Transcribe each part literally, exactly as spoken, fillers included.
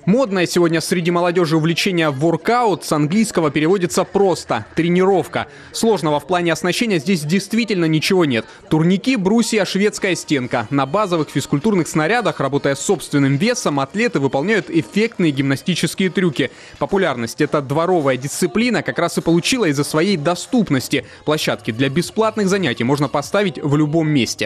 Модное сегодня среди молодежи увлечение воркаут с английского переводится просто «тренировка». Сложного в плане оснащения здесь действительно ничего нет. Турники, брусья, шведская стенка. На базовых физкультурных снарядах, работая с собственным весом, атлеты выполняют эффектные гимнастические трюки. Популярность эта дворовая дисциплина как раз и получила из-за своей доступности. Площадки для бесплатных занятий можно поставить в любом месте.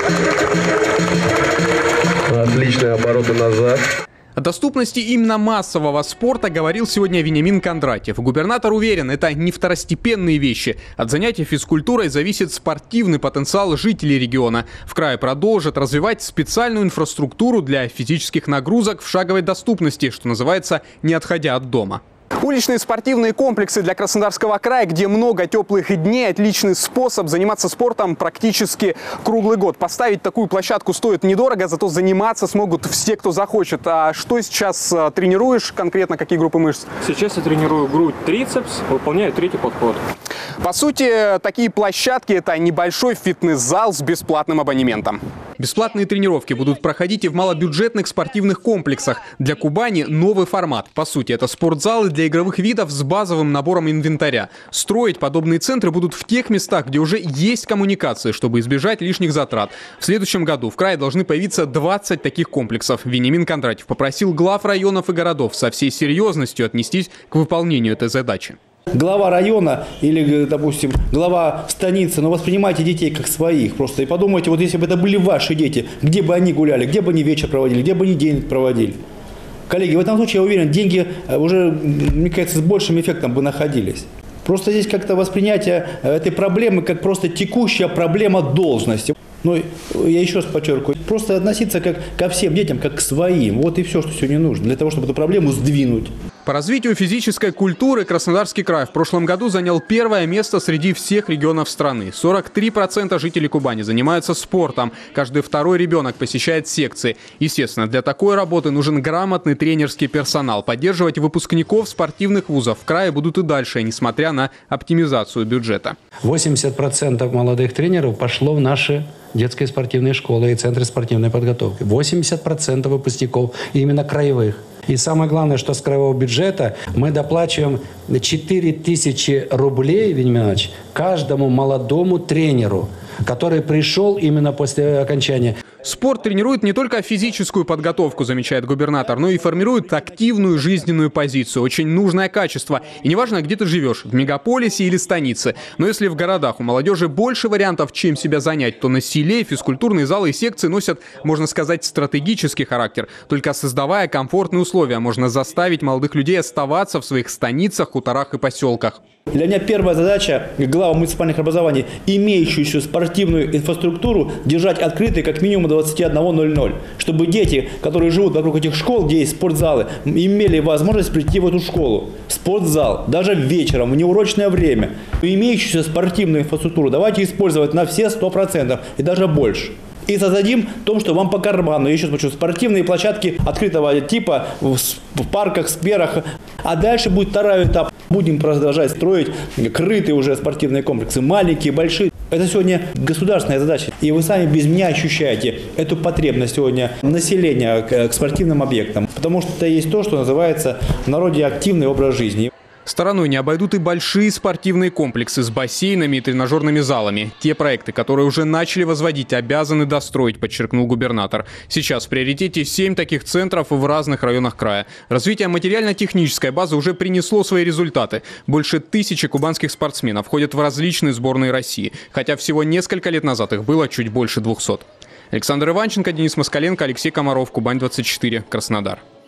Отличные обороты назад. О доступности именно массового спорта говорил сегодня Вениамин Кондратьев. Губернатор уверен, это не второстепенные вещи. От занятий физкультурой зависит спортивный потенциал жителей региона. В крае продолжат развивать специальную инфраструктуру для физических нагрузок в шаговой доступности, что называется, не отходя от дома. Уличные спортивные комплексы для Краснодарского края, где много теплых дней, отличный способ заниматься спортом практически круглый год. Поставить такую площадку стоит недорого, зато заниматься смогут все, кто захочет. А что сейчас тренируешь конкретно, какие группы мышц? Сейчас я тренирую грудь, трицепс, выполняю третий подход. По сути, такие площадки – это небольшой фитнес-зал с бесплатным абонементом. Бесплатные тренировки будут проходить и в малобюджетных спортивных комплексах. Для Кубани новый формат. По сути, это спортзалы для игровых видов с базовым набором инвентаря. Строить подобные центры будут в тех местах, где уже есть коммуникации, чтобы избежать лишних затрат. В следующем году в крае должны появиться двадцать таких комплексов. Вениамин Кондратьев попросил глав районов и городов со всей серьезностью отнестись к выполнению этой задачи. Глава района или, допустим, глава станицы, но воспринимайте детей как своих просто. И подумайте, вот если бы это были ваши дети, где бы они гуляли, где бы они вечер проводили, где бы они день проводили. Коллеги, в этом случае, я уверен, деньги уже, мне кажется, с большим эффектом бы находились. Просто здесь как-то воспринятие этой проблемы как просто текущая проблема должности. Но я еще раз подчеркиваю, просто относиться как ко всем детям, как к своим. Вот и все, что сегодня нужно, для того, чтобы эту проблему сдвинуть. По развитию физической культуры Краснодарский край в прошлом году занял первое место среди всех регионов страны. сорок три процента жителей Кубани занимаются спортом. Каждый второй ребенок посещает секции. Естественно, для такой работы нужен грамотный тренерский персонал. Поддерживать выпускников спортивных вузов в крае будут и дальше, несмотря на оптимизацию бюджета. восемьдесят процентов молодых тренеров пошло в наши детские спортивные школы и центры спортивной подготовки. восемьдесят процентов выпускников именно краевых. И самое главное, что с краевого бюджета мы доплачиваем четыре тысячи рублей, Вениамин Иванович, каждому молодому тренеру, который пришел именно после окончания. Спорт тренирует не только физическую подготовку, замечает губернатор, но и формирует активную жизненную позицию. Очень нужное качество. И неважно, где ты живешь, в мегаполисе или станице. Но если в городах у молодежи больше вариантов, чем себя занять, то на селе физкультурные залы и секции носят, можно сказать, стратегический характер. Только создавая комфортные условия, можно заставить молодых людей оставаться в своих станицах, хуторах и поселках. Для меня первая задача глава муниципальных образований, имеющуюся спортивную инфраструктуру, держать открытой как минимум до двадцати одного ноль-ноль. Чтобы дети, которые живут вокруг этих школ, где есть спортзалы, имели возможность прийти в эту школу. В спортзал, даже вечером, в неурочное время. Имеющуюся спортивную инфраструктуру давайте использовать на все сто процентов и даже больше. И создадим то, что вам по карману. Я еще смотрю, спортивные площадки открытого типа в парках, скверах. А дальше будет второй этап. Будем продолжать строить крытые уже спортивные комплексы, маленькие, большие. Это сегодня государственная задача. И вы сами без меня ощущаете эту потребность сегодня населения к спортивным объектам. Потому что это есть то, что называется в народе активный образ жизни. Стороной не обойдут и большие спортивные комплексы с бассейнами и тренажерными залами. Те проекты, которые уже начали возводить, обязаны достроить, подчеркнул губернатор. Сейчас в приоритете семь таких центров в разных районах края. Развитие материально-технической базы уже принесло свои результаты. Больше тысячи кубанских спортсменов входят в различные сборные России, хотя всего несколько лет назад их было чуть больше двухсот. Александр Иванченко, Денис Москаленко, Алексей Комаров, Кубань двадцать четыре, Краснодар.